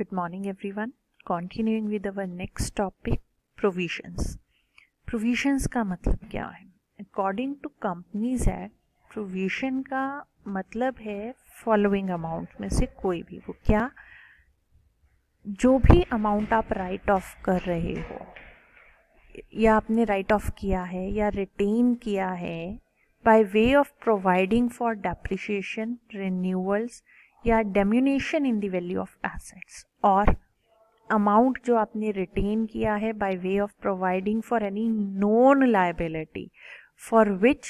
Good morning everyone. Continuing with our next topic, provisions. Provisions का मतलब क्या है? According to Companies Act, provision का मतलब है फॉलोइंग अमाउंट में से कोई भी, वो क्या, जो भी अमाउंट आप राइट ऑफ कर रहे हो या आपने राइट ऑफ किया है या रिटेन किया है by way of providing for depreciation, renewals या diminution in the value of assets, और अमाउंट जो आपने रिटेन किया है by way of providing for any known liability for which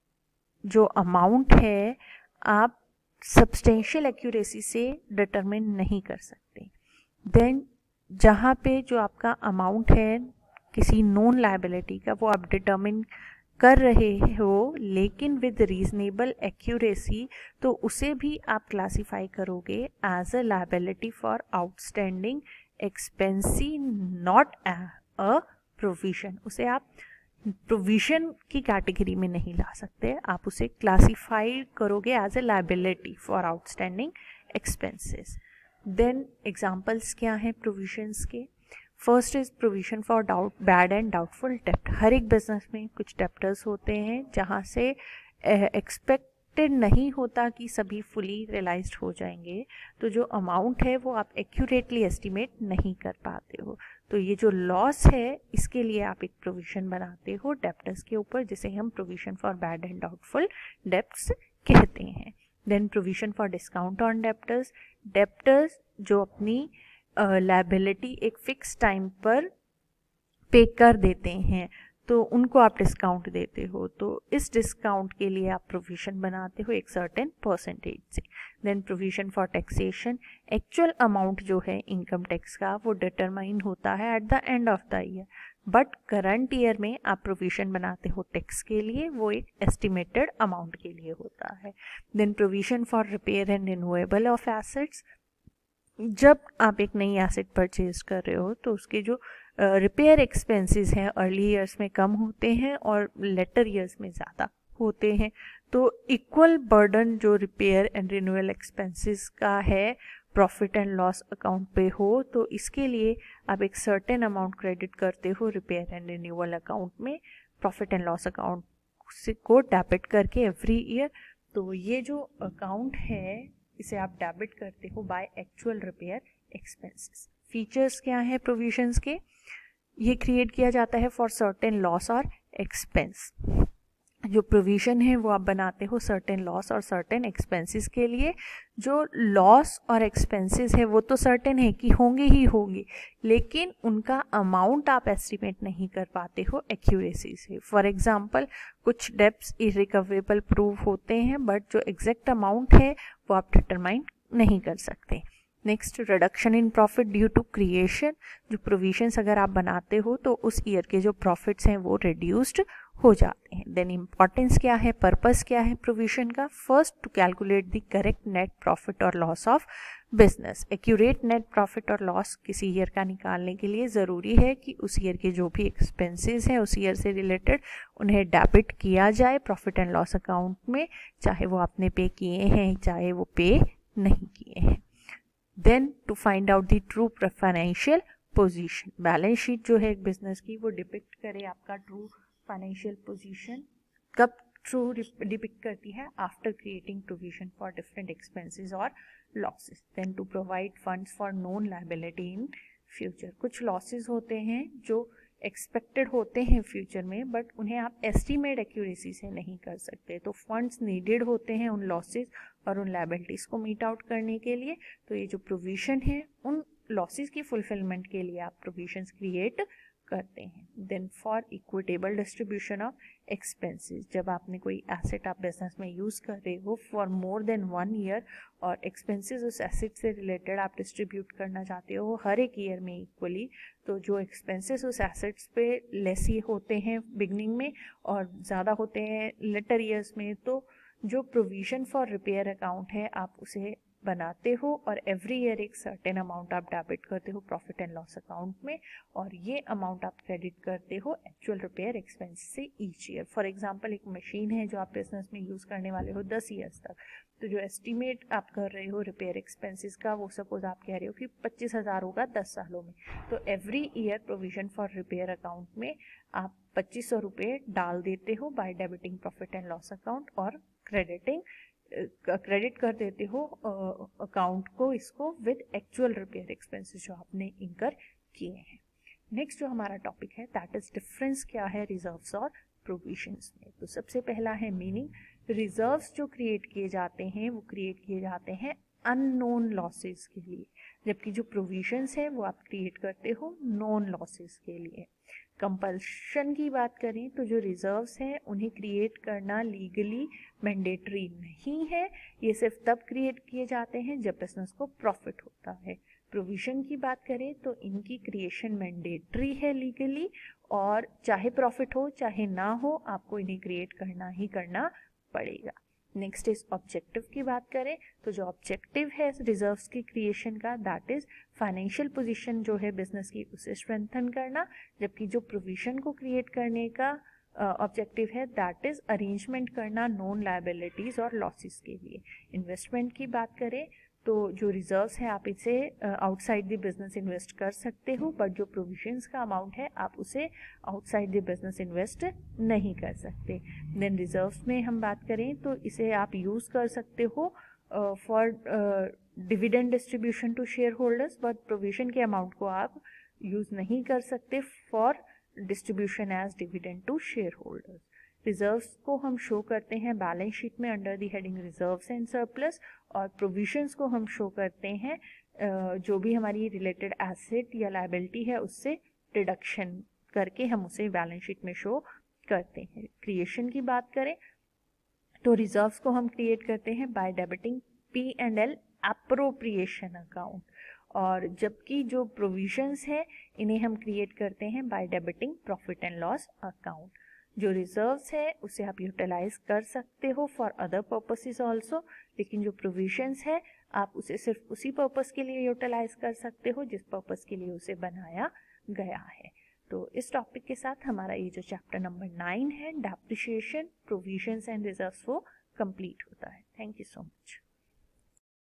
जो अमाउंट है आप सब्सटेंशियल एक्यूरेसी से डिटरमिन नहीं कर सकते। देन जहाँ पे जो आपका अमाउंट है किसी नोन लायबिलिटी का वो आप डिटरमिन कर रहे हो लेकिन विद रीजनेबल एक्यूरेसी, तो उसे भी आप क्लासिफाई करोगे as a liability for outstanding expenses, not a provision. उसे आप प्रोविजन की कैटेगरी में नहीं ला सकते, आप उसे क्लासिफाई करोगे as a liability for outstanding expenses. Then examples क्या हैं प्रोविजंस के? First is provision for bad and doubtful डेप्ट। हर एक बिजनेस में कुछ डेप्टर्स होते हैं जहाँ से एक्सपेक्टेड नहीं होता कि सभी फुली रियलाइज्ड हो जाएंगे, तो जो अमाउंट है वो आप एक्यूरेटली एस्टिमेट नहीं कर पाते हो, तो ये जो लॉस है इसके लिए आप एक प्रोविजन बनाते हो डेप्टर्स के ऊपर, जिसे हम provision for bad and doubtful debts कहते हैं। Then provision for discount on debtors. Debtors जो अपनी लायबिलिटी एक फिक्स टाइम पर पे कर देते हैं तो उनको आप डिस्काउंट देते हो, तो इस डिस्काउंट के लिए आप प्रोविजन बनाते हो एक सर्टेन परसेंटेज से। Then provision for taxation. Actual amount जो है इनकम टैक्स का वो डिटरमाइन होता है at the end of the year, but current year में आप प्रोविजन बनाते हो टैक्स के लिए, वो एक एस्टिमेटेड अमाउंट के लिए होता है। Then provision for repair and renewable of assets. जब आप एक नई एसेट परचेज कर रहे हो तो उसके जो रिपेयर एक्सपेंसेस हैं अर्ली ईयर्स में कम होते हैं और लेटर ईयर्स में ज़्यादा होते हैं, तो इक्वल बर्डन जो रिपेयर एंड रिन्यूअल एक्सपेंसेस का है प्रॉफिट एंड लॉस अकाउंट पे हो, तो इसके लिए आप एक सर्टेन अमाउंट क्रेडिट करते हो रिपेयर एंड रिन्यूअल अकाउंट में, प्रॉफिट एंड लॉस अकाउंट से को डेबिट करके एवरी ईयर। तो ये जो अकाउंट है इसे आप डेबिट करते हो by actual repair expenses. Features क्या है प्रोविजंस के? ये क्रिएट किया जाता है फॉर सर्टेन लॉस और एक्सपेंस। जो प्रोविजन है वो आप बनाते हो सर्टेन लॉस और सर्टेन एक्सपेंसेस के लिए। जो लॉस और एक्सपेंसेस है वो तो सर्टेन है कि होंगे ही होंगे, लेकिन उनका अमाउंट आप एस्टिमेट नहीं कर पाते हो एक्यूरेसी से। फॉर एग्जांपल कुछ डेब्ट्स इरिकवरेबल प्रूव होते हैं बट जो एग्जैक्ट अमाउंट है वो आप डिटरमाइन नहीं कर सकते। Next, reduction in profit due to creation. जो प्रोविजंस अगर आप बनाते हो तो उस ईयर के जो प्रॉफिट्स हैं वो रिड्यूस्ड हो जाते हैं। देन इंपॉर्टेंस क्या है, पर्पस क्या है प्रोविजन का? First, to calculate the correct net profit और loss of business. Accurate net profit और लॉस किसी ईयर का निकालने के लिए ज़रूरी है कि उस ईयर के जो भी एक्सपेंसेस हैं उस ईयर से रिलेटेड उन्हें डेबिट किया जाए प्रॉफिट एंड लॉस अकाउंट में, चाहे वो आपने पे किए हैं चाहे वो पे नहीं किए हैं। Then to find out the true financial position. Balance sheet जो है एक बिजनेस की वो डिपिक्ट करे आपका ट्रू फाइनेंशियल पोजीशन। कब ट्रू डिपिक्ट करती है? After creating provision for different expenses और losses. Then to provide funds for known liability in future. कुछ लॉसेस होते हैं जो एक्सपेक्टेड होते हैं फ्यूचर में बट उन्हें आप एस्टिमेट एक्यूरेसी से नहीं कर सकते, तो फंड्स नीडेड होते हैं उन लॉसेस और उन लायबिलिटीज को मीट आउट करने के लिए। तो ये जो प्रोविजन है उन लॉसेस की फुलफिलमेंट के लिए आप प्रोविजंस क्रिएट करते हैं। Then for equitable distribution of expenses. जब आपने कोई एसेट आप बिजनेस में यूज़ कर रहे हो फॉर मोर देन 1 ईयर और एक्सपेंसेस उस एसेट से रिलेटेड आप डिस्ट्रीब्यूट करना चाहते हो हर एक ईयर में इक्वली, तो जो एक्सपेंसेस उस एसेट्स पे लेस ही होते हैं बिगनिंग में और ज़्यादा होते हैं लेटर ईयर्स में, तो जो प्रोविजन फॉर रिपेयर अकाउंट है आप उसे बनाते हो और एवरी ईयर एक सर्टेन अमाउंट आप डेबिट करते हो प्रॉफिट एंड लॉस अकाउंट में, और ये अमाउंट आप क्रेडिट करते हो एक्चुअल रिपेयर एक्सपेंस से ईच ईयर। फॉर एग्जांपल एक मशीन है जो आप बिजनेस में यूज़ करने वाले हो 10 ईयर्स तक, तो जो एस्टिमेट आप कर रहे हो रिपेयर एक्सपेंसेस का, वो सपोज आप कह रहे हो कि 25,000 होगा 10 सालों में, तो every year provision for repair account में आप 2500 रुपये डाल देते हो by debiting profit and loss account और क्रेडिट कर देते हो अकाउंट को इसको विद एक्चुअल रिपेयर एक्सपेंसेस जो आपने इंकर किए हैं। नेक्स्ट जो हमारा टॉपिक है दैट इज डिफरेंस क्या है रिजर्व्स और प्रोविजंस में। तो सबसे पहला है मीनिंग। रिजर्व्स जो क्रिएट किए जाते हैं वो क्रिएट किए जाते हैं अननोन लॉसेस के लिए, जबकि जो प्रोविजंस है वो आप क्रिएट करते हो नोन लॉसेस के लिए। कंपल्शन की बात करें तो जो रिजर्व्स हैं उन्हें क्रिएट करना लीगली मैंडेटरी नहीं है, ये सिर्फ तब क्रिएट किए जाते हैं जब बिजनेस को प्रॉफिट होता है। प्रोविजन की बात करें तो इनकी क्रिएशन मैंडेटरी है लीगली, और चाहे प्रॉफिट हो चाहे ना हो आपको इन्हें क्रिएट करना ही करना पड़ेगा। नेक्स्ट इज ऑब्जेक्टिव की बात करें तो जो ऑब्जेक्टिव है रिजर्व्स की क्रिएशन का दैट इज फाइनेंशियल पोजीशन जो है बिजनेस की उसे स्ट्रेंथन करना, जबकि जो प्रोविजन को क्रिएट करने का ऑब्जेक्टिव है दैट इज अरेंजमेंट करना नॉन लायबिलिटीज और लॉसेस के लिए। इन्वेस्टमेंट की बात करें तो जो रिजर्व्स है आप इसे आउटसाइड द बिजनेस इन्वेस्ट कर सकते हो, बट जो प्रोविजंस का अमाउंट है आप उसे आउटसाइड द बिजनेस इन्वेस्ट नहीं कर सकते। देन रिजर्व्स में हम बात करें तो इसे आप यूज़ कर सकते हो for dividend distribution to shareholders, but provision के अमाउंट को आप यूज़ नहीं कर सकते for distribution as dividend to shareholders. Reserves को हम शो करते हैं बैलेंस शीट में under the heading reserves and surplus, और प्रोविजंस को हम शो करते हैं जो भी हमारी रिलेटेड एसेट या लायबिलिटी है उससे डिडक्शन करके हम उसे बैलेंस शीट में शो करते हैं। क्रिएशन की बात करें तो रिजर्व्स को हम क्रिएट करते हैं by debiting P&L appropriation account, और जबकि जो प्रोविजंस है इन्हें हम क्रिएट करते हैं by debiting profit and loss account. जो रिजर्व्स है उसे आप यूटिलाइज कर सकते हो फॉर अदर पर्पसेस आल्सो, लेकिन जो प्रोविजंस है आप उसे सिर्फ उसी पर्पस के लिए यूटिलाइज कर सकते हो जिस पर्पस के लिए उसे बनाया गया है। तो इस टॉपिक के साथ हमारा ये जो चैप्टर नंबर 9 है डेप्रिसिएशन, प्रोविजंस एंड रिजर्व्स वो कंप्लीट होता है। Thank you so much.